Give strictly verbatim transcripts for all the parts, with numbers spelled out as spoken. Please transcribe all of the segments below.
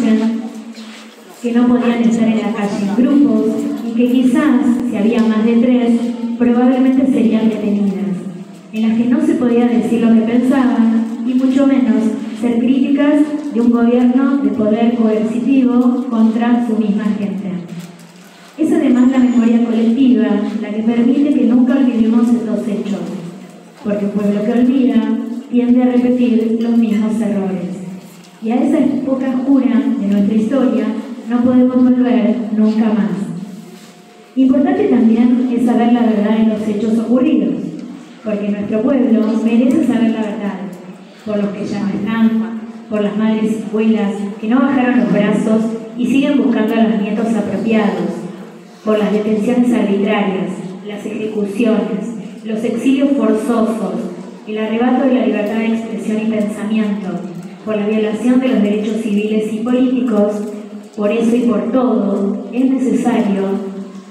conocen, que no podían estar en la calle en grupos y que quizás, si había más de tres, probablemente serían detenidas, en las que no se podía decir lo que pensaban y mucho menos ser críticas de un gobierno de poder coercitivo contra su misma gente. Es además la memoria colectiva la que permite que nunca olvidemos estos hechos, porque un pueblo que olvida tiende a repetir los mismos errores. Y a esa época oscura de nuestra historia no podemos volver nunca más. Importante también es saber la verdad de los hechos ocurridos, porque nuestro pueblo merece saber la verdad, por los que ya no están, por las madres y abuelas que no bajaron los brazos y siguen buscando a los nietos apropiados, por las detenciones arbitrarias, las ejecuciones, los exilios forzosos, el arrebato de la libertad de expresión y pensamiento, por la violación de los derechos civiles y políticos. Por eso y por todo es necesario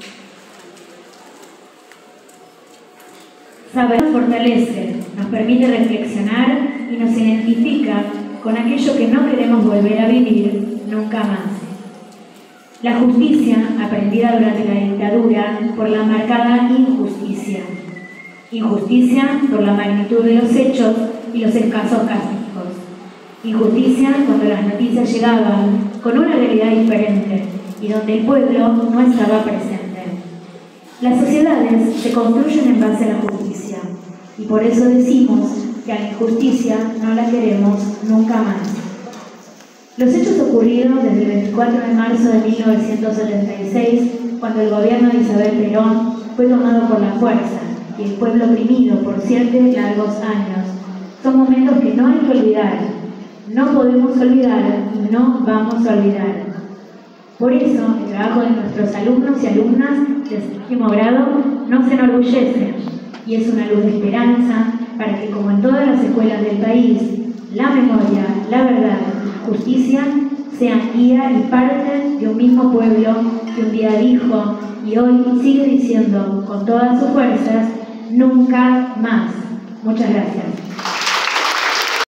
saber fortalece, nos permite reflexionar y nos identifica con aquello que no queremos volver a vivir nunca más. La justicia aprendida durante la dictadura por la marcada injusticia. Injusticia por la magnitud de los hechos y los escasos castigos. Injusticia cuando las noticias llegaban con una realidad diferente y donde el pueblo no estaba presente. Las sociedades se construyen en base a la justicia y por eso decimos que a la injusticia no la queremos nunca más. Los hechos ocurridos desde el veinticuatro de marzo de mil novecientos setenta y seis, cuando el gobierno de Isabel Perón fue tomado por la fuerza y el pueblo oprimido por siete largos años, son momentos que no hay que olvidar, no podemos olvidar y no vamos a olvidar. Por eso, el trabajo de nuestros alumnos y alumnas de séptimo grado nos enorgullece y es una luz de esperanza para que, como en todas las escuelas del país, la memoria, la verdad y justicia sean guía y parte de un mismo pueblo que un día dijo y hoy sigue diciendo con todas sus fuerzas: nunca más. Muchas gracias.